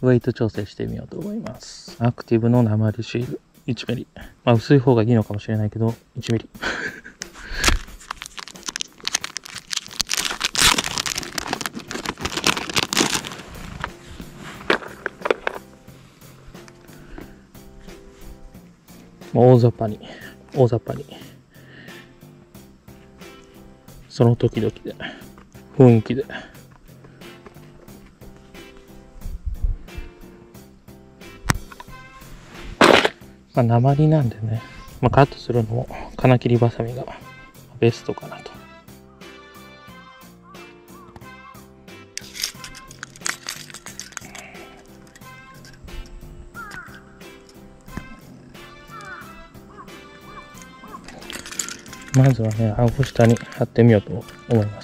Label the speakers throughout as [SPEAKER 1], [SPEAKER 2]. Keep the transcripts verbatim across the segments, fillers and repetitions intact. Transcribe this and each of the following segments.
[SPEAKER 1] ウェイト調整してみようと思います。アクティブの鉛シールいちミリ。まあ薄い方がいいのかもしれないけど、いちミリ。大雑把に、大雑把に。その時々で、雰囲気で。まあ、鉛なんでね、まあ、カットするのも金切りバサミがベストかなと。まずはね、顎下に貼ってみようと思います。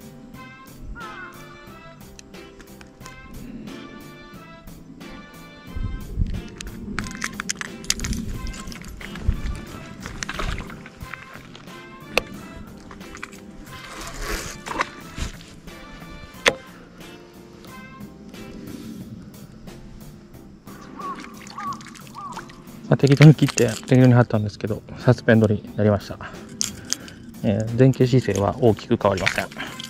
[SPEAKER 1] まあ、適当に切って適当に貼ったんですけど、サスペンドになりました。えー、前傾姿勢は大きく変わりません。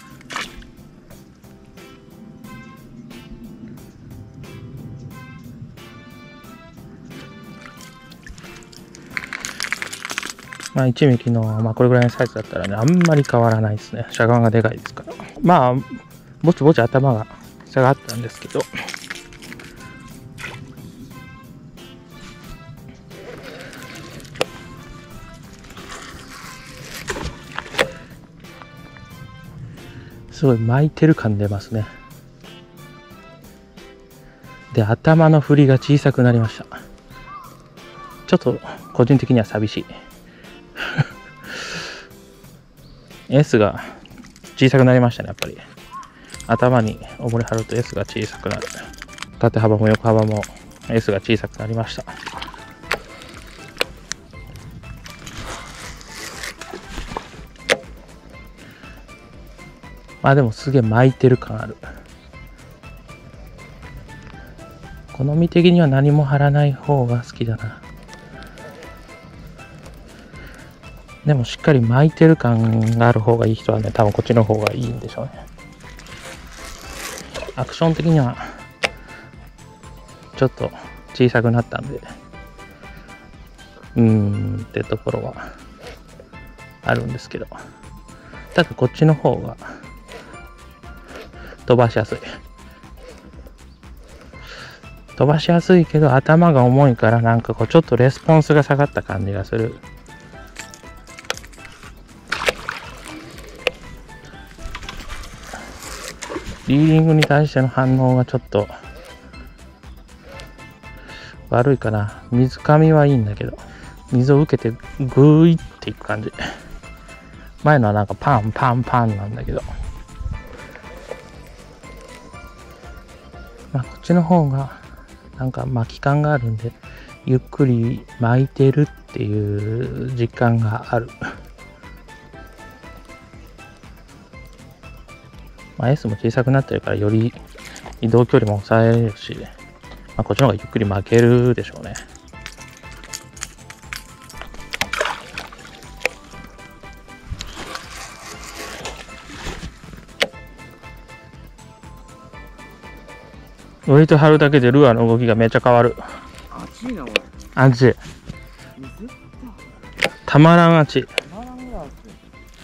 [SPEAKER 1] まあいちミリの、まあ、これぐらいのサイズだったらね、あんまり変わらないですね。しゃがんがでかいですから。まあ、ぼちぼち頭が下がったんですけど、すごい巻いてる感出ますね。で、頭の振りが小さくなりました。ちょっと個人的には寂しい。S が小さくなりましたね、やっぱり。頭に重り貼ると S が小さくなる。縦幅も横幅も S が小さくなりました。まあでもすげえ巻いてる感ある。好み的には何も貼らない方が好きだな。でもしっかり巻いてる感がある方がいい人はね、多分こっちの方がいいんでしょうね。アクション的にはちょっと小さくなったんで、うーんってところはあるんですけど、ただこっちの方が飛ばしやすい。飛ばしやすいけど頭が重いからなんかこうちょっとレスポンスが下がった感じがする。リーディングに対しての反応がちょっと悪いかな。水上はいいんだけど、水を受けてグーいっていく感じ。前のはなんかパンパンパンなんだけど、まあ、こっちの方がなんか巻き感があるんで、ゆっくり巻いてるっていう実感がある。まあ、S も小さくなってるからより移動距離も抑えれるし、まあ、こっちの方がゆっくり巻けるでしょうね。ウェイト張るだけでルアーの動きがめっちゃ変わる。
[SPEAKER 2] 熱いなこれ。
[SPEAKER 1] 熱い。たまらん熱い。たまらんぐらい熱い。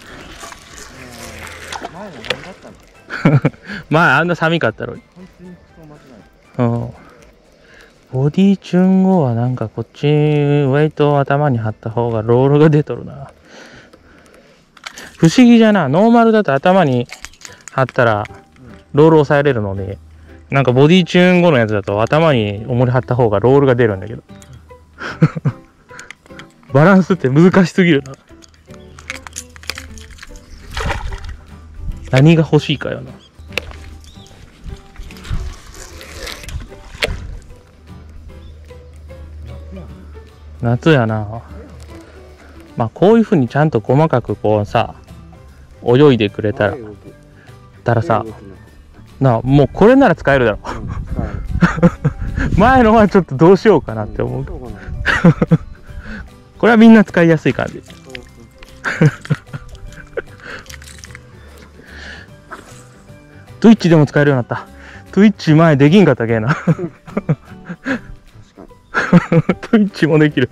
[SPEAKER 1] 前は何だったの？前あんな寒かったのに。本当にそう間違いない。うん。ボディチューン後はなんかこっちウェイトを頭に張った方がロールが出とるな。不思議じゃな。ノーマルだと頭に張ったらロール抑えれるので、なんかボディチューン後のやつだと頭に重り張った方がロールが出るんだけど。バランスって難しすぎるな。何が欲しいかよな。夏やな。まあこういうふうにちゃんと細かくこうさ、泳いでくれたら、たらさ、なあ、もうこれなら使えるだろ。うん、使える。 前のはちょっとどうしようかなって思う。これはみんな使いやすい感じ。Twitch でも使えるようになった。Twitch 前できんかったけえな。Twitch もできる。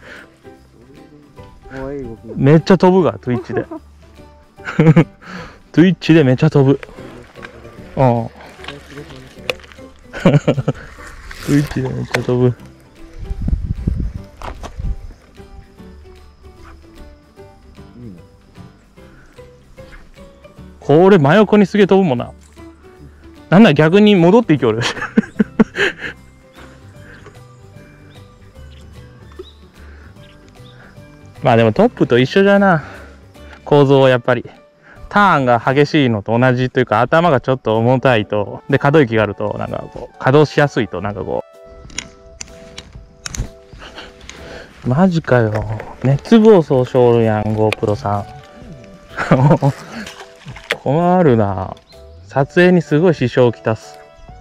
[SPEAKER 1] めっちゃ飛ぶが Twitch で。Twitch でめっちゃ飛ぶ。うん。Twitch でめっちゃ飛ぶ。これ真横にすげえ飛ぶもんな。なんだ逆に戻っていきおる。まあでもトップと一緒じゃな。構造はやっぱり。ターンが激しいのと同じというか、頭がちょっと重たいと、で、可動域があると、なんかこう、稼働しやすいと、なんかこう。マジかよ。熱暴走しょるやん、GoPro さん。困るな。撮影にすごい支障をきたす。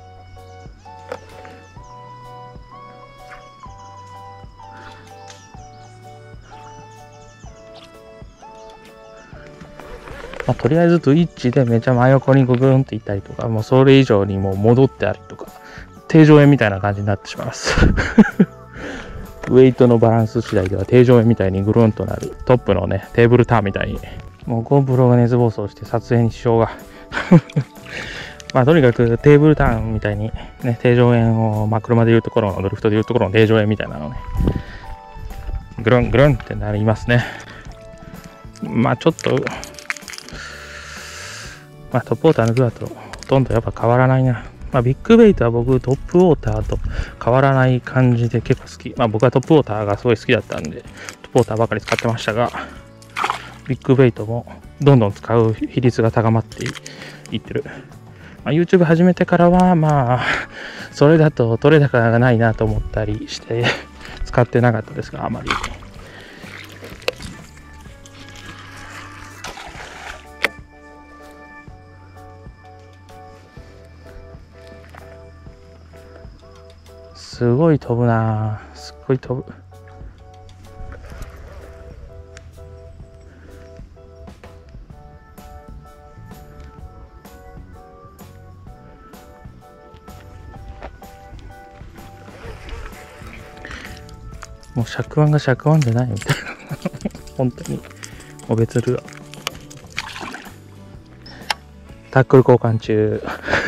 [SPEAKER 1] まあ、とりあえず Twitch でめちゃ真横にググンっていったりとか、もうそれ以上にもう戻ってありとか、定常円みたいな感じになってしまいます。ウェイトのバランス次第では定常円みたいにぐるんとなるトップのね、テーブルターンみたいに、もう GoPro が熱暴走して撮影に支障が。まあとにかくテーブルターンみたいにね、定常円を、まあ車でいうところのドリフトでいうところの定常円みたいなのね、ぐるんぐるんってなりますね。まあちょっと、まあトップウォーターのグアとほとんどやっぱ変わらないな。まあビッグベイトは僕トップウォーターと変わらない感じで結構好き。まあ僕はトップウォーターがすごい好きだったんで、トップウォーターばかり使ってましたが、ビッグベイトもどんどん使う比率が高まっていってる。まあ、YouTube 始めてからはまあ、それだと取れ高がないなと思ったりして使ってなかったですが、あまり。すごい飛ぶなぁ。すっごい飛ぶ。もう尺腕が尺腕じゃないみたいな。本当に。もう別ルアー。タックル交換中。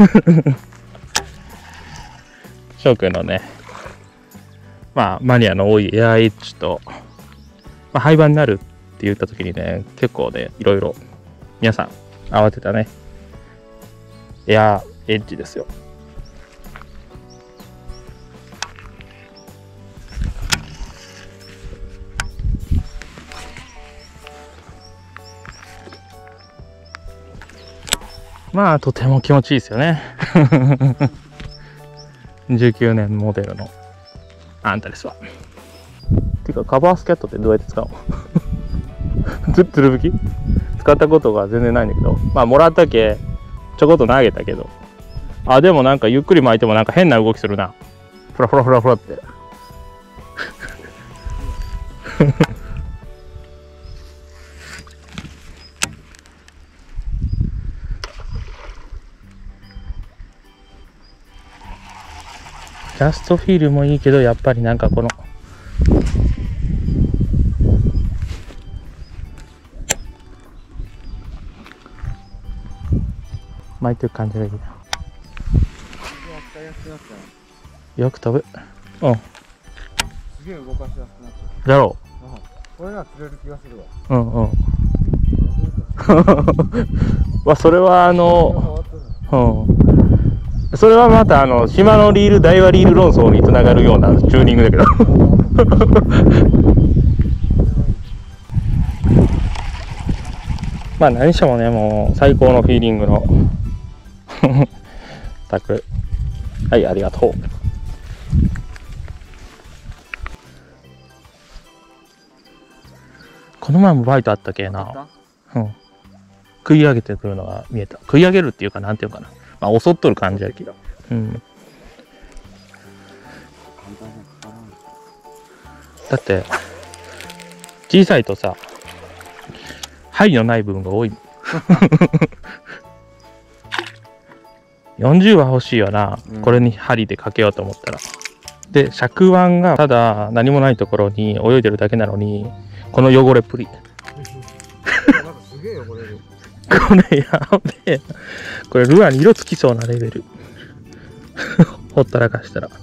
[SPEAKER 1] 翔くんのね、まあ、マニアの多いエアエッジと、まあ、廃盤になるって言った時にね、結構ね、いろいろ皆さん慌てたね、エアエッジですよ。まあ、とても気持ちいいですよね。じゅうきゅうねんモデルのアンタレスは。てか、カバースキャットってどうやって使うの？つる吹き使ったことが全然ないんだけど、まあ、もらったけ、ちょこっと投げたけど、あ、でもなんかゆっくり巻いてもなんか変な動きするな。フラフラフラフラって。ジャストフィールもいいけど、やっぱりなんかこの巻いてる感じがいいな。よく飛ぶ。うん。すげえ動かしやすくなっちゃう。だろう。うん。これが釣れる気がするわ。うんうん。まあそれはあの、うん。それはまたあの島のリール大和リール論争につながるようなチューニングだけど。まあ何してもね、もう最高のフィーリングのタックル。はい、ありがとう。この前もバイトあったけな。うん。食い上げてくるのが見えた。食い上げるっていうかなんていうかな。まあ襲っとる感じやけど。うん。 だって小さいとさ針のない部分が多いよんじゅうは欲しいよな、うん、これに針でかけようと思ったら。で尺腕がただ何もないところに泳いでるだけなのにこの汚れっぷりなんかすげえ汚れるこれやべえ、これルアーに色つきそうなレベルほったらかしたら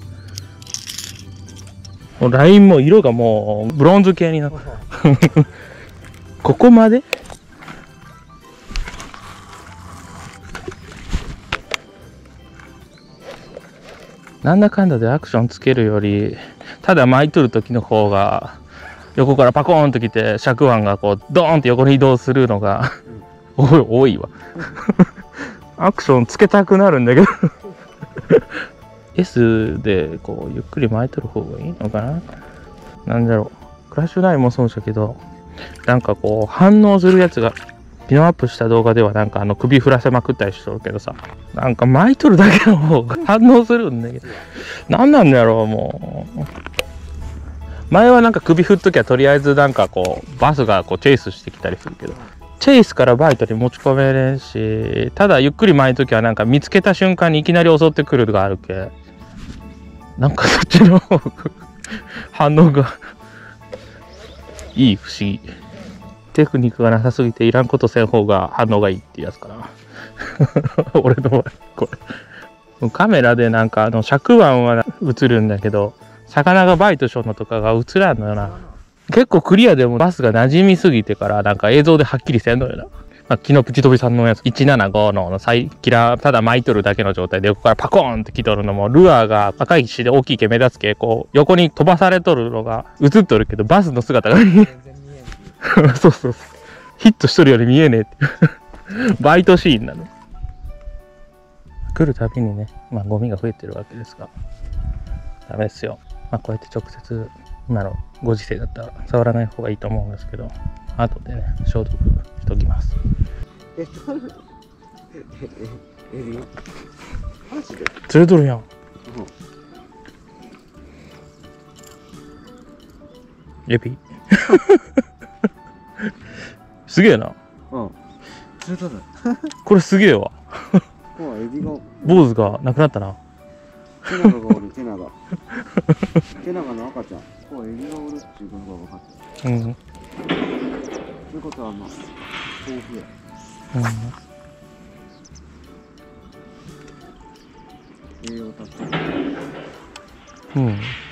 [SPEAKER 1] もうラインも色がもうブロンズ系になったここまでなんだかんだでアクションつけるよりただ巻いとる時の方が横からパコーンときて尺腕がこうドーンって横に移動するのが、うん、多いわアクションつけたくなるんだけどS でこうゆっくり巻いとる方がいいのかな。なんだろう、クラッシュダイもそうだけどなんかこう反応するやつがピノアップした動画ではなんかあの首振らせまくったりしとるけどさ、なんか巻いとるだけの方が反応するんだけど何なんだろう。もう前はなんか首振っときゃとりあえずなんかこうバスがこうチェイスしてきたりするけどチェイスからバイトに持ち込めれんし、ただゆっくり巻いときはなんか見つけた瞬間にいきなり襲ってくるのがあるけ、なんかそっちの方が反応がいい、不思議。テクニックがなさすぎていらんことせん方が反応がいいってやつかな俺の場合これカメラでなんかあの尺腕は映るんだけど魚がバイトしょんのとかが映らんのよな。結構クリアでもバスが馴染みすぎてからなんか映像ではっきりせんのよな。まあ、昨日プチトビさんのやついちななごのサイキラーただ巻いとるだけの状態で横からパコーンって来とるのもルアーが赤い石で大きいけ目立つけこう横に飛ばされとるのが映っとるけどバスの姿が見えそうそうそう、ヒットしとるように見えねえっていうバイトシーンなの。来るたびにね、まあゴミが増えてるわけですがダメですよ。まあこうやって直接今のご時世だったら触らない方がいいと思うんですけど、後でね消毒しときます。えっとエビマジで釣れとるやん、うん、エビすげえな。うん。釣れとるこれすげえわもうエビが坊主がなくなったな。ケナガがおる、ケナガケナガの赤ちゃん。こうエビがおるっていうことが分かった。うん。ということはまあ豆腐や。うん。栄養たっぷり。うん。